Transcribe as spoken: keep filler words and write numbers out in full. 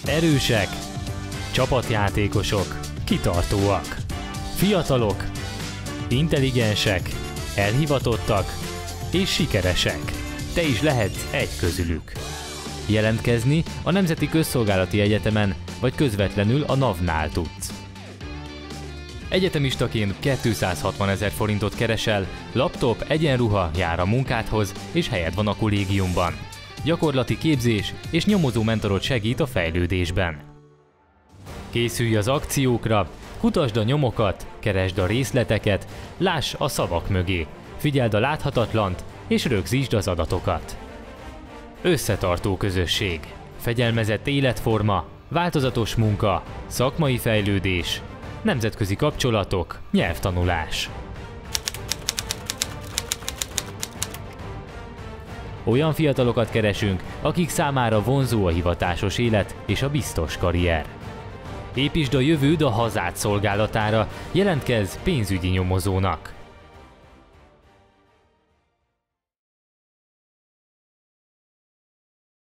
Erősek, csapatjátékosok, kitartóak, fiatalok, intelligensek, elhivatottak és sikeresek. Te is lehetsz egy közülük. Jelentkezni a Nemzeti Közszolgálati Egyetemen vagy közvetlenül a navnál tudsz. Egyetemistaként kétszázhatvanezer forintot keresel, laptop, egyenruha jár a munkádhoz és helyed van a kollégiumban. Gyakorlati képzés és nyomozó mentorod segít a fejlődésben. Készülj az akciókra, kutasd a nyomokat, keresd a részleteket, láss a szavak mögé, figyeld a láthatatlant és rögzítsd az adatokat. Összetartó közösség, fegyelmezett életforma, változatos munka, szakmai fejlődés, nemzetközi kapcsolatok, nyelvtanulás. Olyan fiatalokat keresünk, akik számára vonzó a hivatásos élet és a biztos karrier. Építsd a jövőd a hazád szolgálatára, jelentkezz pénzügyi nyomozónak.